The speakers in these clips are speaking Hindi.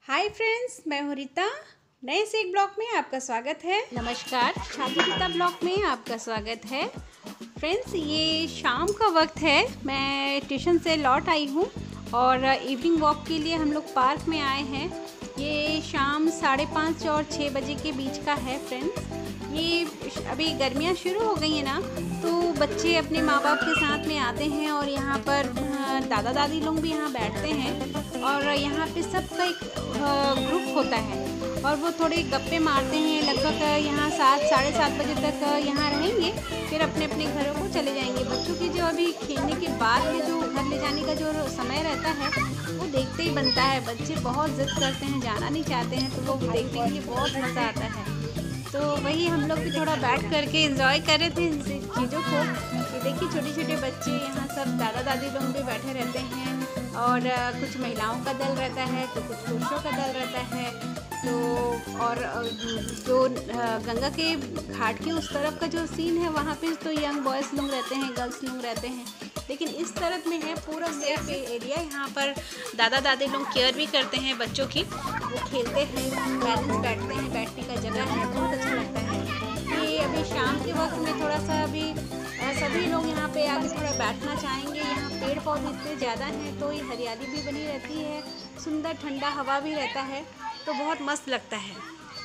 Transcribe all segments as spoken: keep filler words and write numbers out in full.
हाय फ्रेंड्स, मैं हूँ रीता। नए से एक ब्लॉग में आपका स्वागत है। नमस्कार, छात्र रीता ब्लॉग में आपका स्वागत है। फ्रेंड्स, ये शाम का वक्त है, मैं ट्यूशन से लौट आई हूँ और इवनिंग वॉक के लिए हम लोग पार्क में आए हैं। ये शाम साढ़े पाँच और छः बजे के बीच का है। फ्रेंड्स, ये अभी गर्मियाँ शुरू हो गई हैं ना, तो बच्चे अपने माँ बाप के साथ में आते हैं और यहाँ पर दादा दादी लोग भी यहाँ बैठते हैं और यहाँ पे सबका एक ग्रुप होता है और वो थोड़े गप्पे मारते हैं। लगभग यहाँ सात साढ़े सात बजे तक यहाँ रहेंगे, फिर अपने अपने घरों को चले जाएंगे। बच्चों की जो अभी खेलने के बाद में जो घर ले जाने का जो समय रहता है वो देखते ही बनता है। बच्चे बहुत ज़िद करते हैं, जाना नहीं चाहते हैं, तो वो देखने के लिए बहुत मज़ा आता है। तो वही हम लोग भी थोड़ा बैठ करके एंजॉय कर रहे थे इन चीज़ों को। कि देखिए, छोटे छोटे बच्चे यहाँ सब दादा दादी लोग भी बैठे रहते हैं और कुछ महिलाओं का दल रहता है तो कुछ पुरुषों का दल रहता है। तो और जो गंगा के घाट के उस तरफ का जो सीन है वहाँ पे तो यंग बॉयज़ लोग रहते हैं, गर्ल्स लोग रहते हैं, लेकिन इस तरफ में है पूरा सेफ एरिया। यहाँ पर दादा दादी लोग केयर भी करते हैं बच्चों की, वो खेलते हैं, पेरेंट्स बैठते हैं, बैठने का जगह है, बहुत अच्छा लगता है। ये अभी शाम के वक्त में थोड़ा सा अभी सभी लोग यहाँ पे आके थोड़ा बैठना चाहेंगे। यहाँ पेड़ पौधे इतने ज़्यादा हैं तो ये हरियाली भी बनी रहती है, सुंदर ठंडा हवा भी रहता है, तो बहुत मस्त लगता है।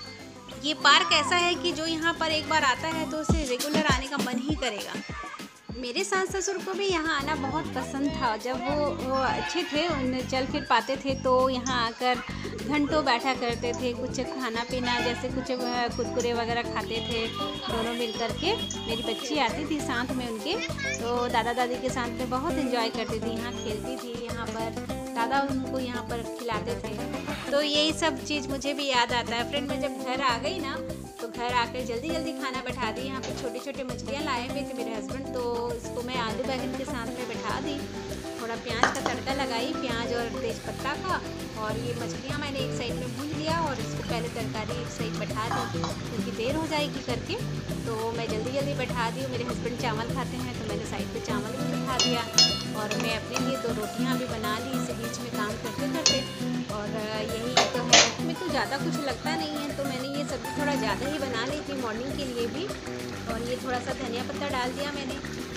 ये पार्क ऐसा है कि जो यहाँ पर एक बार आता है तो उसे रेगुलर आने का मन ही करेगा। मेरे सास ससुर को भी यहाँ आना बहुत पसंद था। जब वो, वो अच्छे थे, उन्हें चल फिर पाते थे तो यहाँ आकर घंटों बैठा करते थे, कुछ खाना पीना, जैसे कुछ कुरकुरे वगैरह खाते थे दोनों मिल कर के। मेरी बच्ची आती थी साथ में उनके, तो दादा दादी के साथ में बहुत एंजॉय करती थी, यहाँ खेलती थी, यहाँ पर दादा उनको यहाँ पर खिलाते थे। तो यही सब चीज़ मुझे भी याद आता है। फ्रेंड, मैं जब घर आ गई ना तो घर आकर जल्दी जल्दी खाना बैठा दी। यहाँ पे छोटे छोटे मछलियाँ लाए हुए थे मेरे हस्बैंड, तो इसको मैं आलू बैंगन के साथ में बैठा दी, थोड़ा प्याज का तड़का लगाई, प्याज और तेज़पत्ता का, और ये मछलियाँ मैंने एक साइड में भून लिया और इसको पहले तरकारी एक साइड बैठा दी क्योंकि देर हो जाएगी करके। तो मैं जल्दी जल्दी बैठा दी। मेरे हस्बैंड चावल खाते हैं तो मैंने साइड पे चावल भी बैठा दिया और मैं अपने लिए दो रोटियाँ भी बना ली इसी बीच में काम करते करते। और यही तो है, मेरे को ज़्यादा कुछ लगता नहीं है तो मैंने ये सब्ज़ी थोड़ा ज़्यादा ही बना ली थी मॉर्निंग के लिए भी। और ये थोड़ा सा धनिया पत्ता डाल दिया मैंने।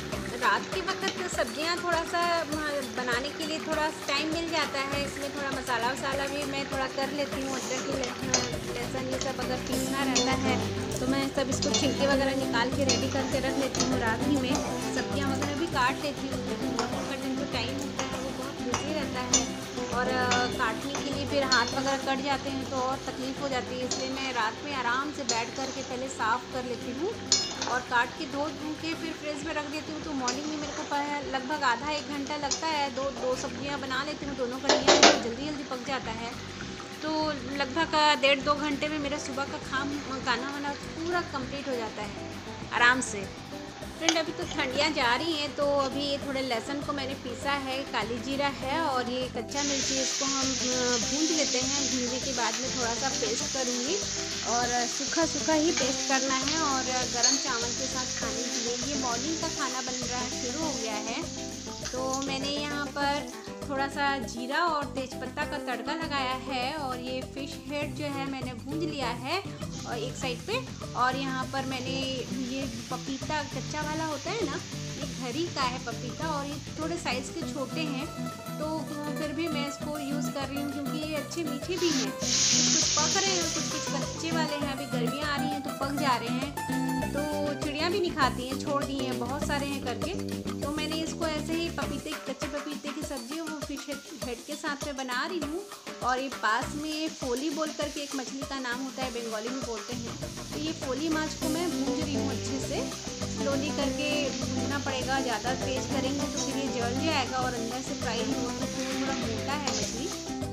रात के वक्त सब्जियां थोड़ा सा बनाने के लिए थोड़ा टाइम मिल जाता है, इसमें थोड़ा मसाला वसाला भी मैं थोड़ा कर लेती हूँ। अदरक लहसुन ये सब अगर पीसना रहता है तो मैं सब इसको छिलके वगैरह निकाल के रेडी करके रख लेती हूँ। रात ही में सब्जियाँ वगैरह भी काट लेती हूँ। का जो टाइम होता है वो बहुत बिजी रहता है और काटने के लिए फिर हाथ वगैरह कट जाते हैं तो और तकलीफ़ हो जाती है, इसलिए मैं रात में आराम से बैठ कर के पहले साफ़ कर लेती हूँ और काट के धो धो के फिर फ्रिज में रख देती हूँ। तो मॉर्निंग में मेरे को लगभग आधा एक घंटा लगता है। दो दो सब्जियाँ बना लेती हूँ, दोनों कढ़ियाँ तो जल्दी जल्दी पक जाता है। तो लगभग डेढ़ दो घंटे में मेरा सुबह का खाम खाना वाना पूरा कंप्लीट हो जाता है आराम से। फ्रेंड, अभी तो ठंडियाँ जा रही हैं तो अभी ये थोड़े लहसुन को मैंने पीसा है, काली जीरा है और ये कच्चा मिर्ची, इसको हम भूंज लेते हैं। भूनने के बाद में थोड़ा सा पेस्ट करूँगी और सूखा सूखा ही पेस्ट करना है और गरम चावल के साथ खाने के लिए। ये मॉर्निंग का खाना बन रहा है, शुरू हो गया है। तो मैंने यहाँ पर थोड़ा सा जीरा और तेज़पत्ता का तड़का लगाया है और ये फ़िश हेड जो है मैंने भूंज लिया है और एक साइड पे। और यहाँ पर मैंने ये पपीता कच्चा वाला होता है ना, ये घरी का है पपीता और ये थोड़े साइज़ के छोटे हैं तो फिर भी मैं इसको यूज़ कर रही हूँ क्योंकि ये अच्छे मीठे भी हैं। कुछ कुछ पक रहे हैं, कुछ कुछ कच्चे वाले हैं। अभी गर्मियाँ आ रही हैं तो पक जा रहे हैं, तो चिड़ियाँ भी नहीं खाती हैं, छोड़ दी हैं, बहुत सारे हैं करके। तो मैंने इसको ऐसे ही पपीते कच्चे पपीते की सब्ज़ी वो फिश हेड के साथ में बना रही हूँ। और ये पास में फोली बोल करके एक मछली का नाम होता है, बंगाली में बोलते हैं। तो ये फोली माछ को मैं भूंज रही हूँ अच्छे से, स्लोली करके भूनना पड़ेगा, ज़्यादा तेज़ करेंगे तो फिर ये जल जाएगा और अंदर से फ्राई नहीं होगा, तो थोड़ा मोटा है मछली।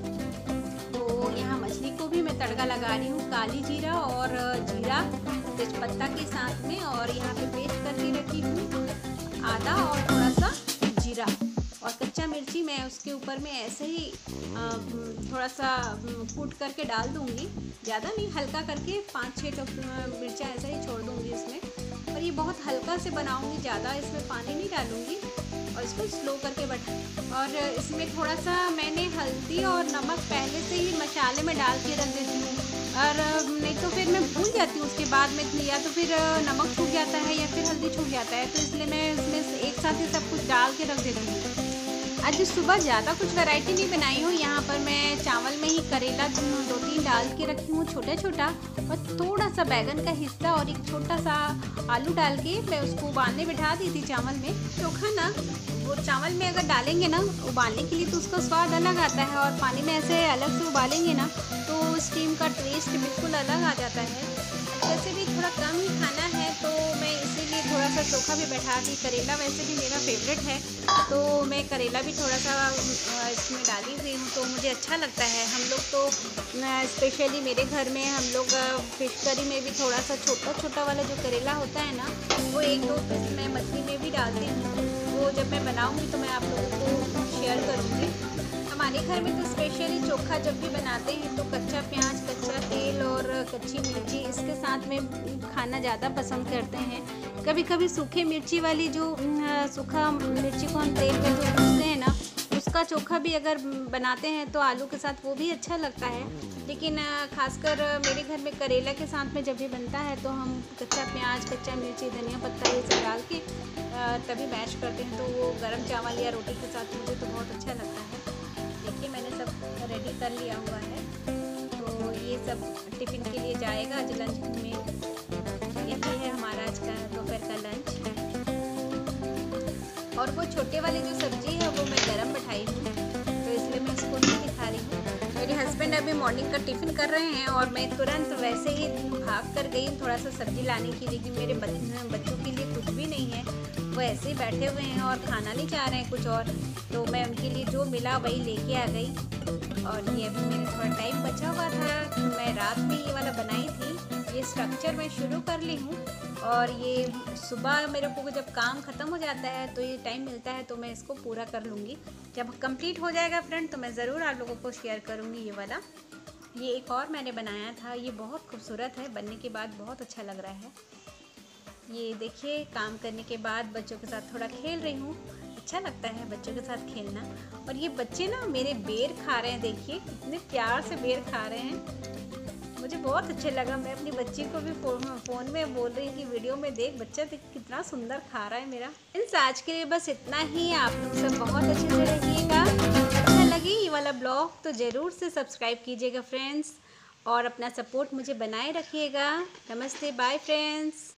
तो यहाँ मछली को भी मैं तड़का लगा रही हूँ, काली जीरा और जीरा तेज़पत्ता के साथ में, और यहाँ पे पेस्ट करके रखी हूँ आदा और थोड़ा सा जीरा और कच्चा मिर्ची मैं उसके ऊपर में ऐसे ही आ, थोड़ा सा कूट करके डाल दूँगी, ज़्यादा नहीं, हल्का करके पाँच छः मिर्चा ऐसा ही छोड़ दूँगी इसमें। और ये बहुत हल्का से बनाऊँगी, ज़्यादा इसमें पानी नहीं डालूँगी और इसको स्लो करके बैठा। और इसमें थोड़ा सा मैंने हल्दी और नमक पहले से ही मसाला मसाले में डाल के रख देती हूँ, और नहीं तो फिर मैं भूल जाती हूँ उसके बाद में, या तो फिर नमक छूट जाता है या फिर हल्दी छूट जाता है, तो इसलिए मैं इसमें एक साथ ही सब कुछ डाल के रख देती हूँ। आज सुबह ज़्यादा कुछ वैरायटी नहीं बनाई हूँ। यहाँ पर मैं चावल में ही करेला दो तीन डाल के रखी हूँ छोटा छोटा, और थोड़ा सा बैगन का हिस्सा और एक छोटा सा आलू डाल के मैं उसको उबालने बिठा दी थी चावल में। चोखा ना वो चावल में अगर डालेंगे ना उबालने के लिए तो उसका स्वाद अलग आता है, और पानी में ऐसे अलग से उबालेंगे ना तो स्टीम का टेस्ट बिल्कुल अलग आ जाता है। वैसे भी थोड़ा कम ही खाना है तो मैं इसीलिए थोड़ा सा चोखा भी बैठा दी। करेला वैसे भी मेरा फेवरेट है, तो मैं करेला भी थोड़ा सा इसमें डाली हुई हूँ, तो मुझे अच्छा लगता है। हम लोग तो स्पेशली मेरे घर में हम लोग फिश करी में भी थोड़ा सा छोटा छोटा वाला जो करेला होता है ना, वो एक दो पीस मैं मछली में भी डालती हूँ। वो जब मैं बनाऊँगी तो मैं आप लोगों को शेयर करूँगी। हमारे घर में तो स्पेशली चोखा जब भी बनाते हैं तो कच्चा प्याज, कच्चा तेल और कच्ची मिर्ची इसके साथ में खाना ज़्यादा पसंद करते हैं। कभी कभी सूखे मिर्ची वाली जो सूखा मिर्ची को हम तेल में जो भूनते हैं ना, उसका चोखा भी अगर बनाते हैं तो आलू के साथ वो भी अच्छा लगता है। लेकिन खासकर मेरे घर में करेला के साथ में जब भी बनता है तो हम कच्चा प्याज, कच्चा मिर्ची, धनिया पत्ता ये सब डाल के तभी मैश करते हैं, तो वो गरम चावल या रोटी के साथ मुझे तो बहुत अच्छा लगता है। देखिए मैंने सब रेडी कर लिया हुआ है, तो ये सब टिफ़िन के लिए जाएगा आज लंच में। यही है हमारा आज का दोपहर का लंच। और वो छोटे वाले जो सब्ज़ी है वो मैं गरम बैठाई हूँ, तो इसलिए मैं इसको नहीं दिखा रही हूँ। मेरे हस्बैंड अभी मॉर्निंग का टिफ़िन कर रहे हैं और मैं तुरंत वैसे ही भाग कर गई थोड़ा सा सब्ज़ी लाने के लिए, क्योंकि मेरे बच्चों के लिए कुछ भी नहीं है। वो ऐसे ही बैठे हुए हैं और खाना नहीं चाह रहे हैं कुछ और, तो मैं उनके लिए जो मिला वही लेके आ गई। और ये अभी मेरे थोड़ा टाइम बचा हुआ था, तो मैं रात में ये वाला बनाई थी। ये स्ट्रक्चर मैं शुरू कर ली हूँ, और ये सुबह मेरे को जब काम ख़त्म हो जाता है तो ये टाइम मिलता है तो मैं इसको पूरा कर लूँगी। जब कंप्लीट हो जाएगा फ्रेंड तो मैं ज़रूर आप लोगों को शेयर करूँगी ये वाला। ये एक और मैंने बनाया था, ये बहुत खूबसूरत है, बनने के बाद बहुत अच्छा लग रहा है। ये देखिए काम करने के बाद बच्चों के साथ थोड़ा खेल रही हूँ। अच्छा लगता है बच्चों के साथ खेलना। और ये बच्चे ना मेरे बेर खा रहे हैं, देखिए कितने प्यार से बेर खा रहे हैं, मुझे बहुत अच्छे लगा। मैं अपनी बच्ची को भी फ़ोन फ़ोन में बोल रही कि वीडियो में देख बच्चा देख कितना सुंदर खा रहा है मेरा। फ्रेंड्स आज के लिए बस इतना ही। आप लोग सब बहुत अच्छे से रहिएगा। अच्छा लगे ये वाला ब्लॉग तो ज़रूर से सब्सक्राइब कीजिएगा फ्रेंड्स, और अपना सपोर्ट मुझे बनाए रखिएगा। नमस्ते, बाय फ्रेंड्स।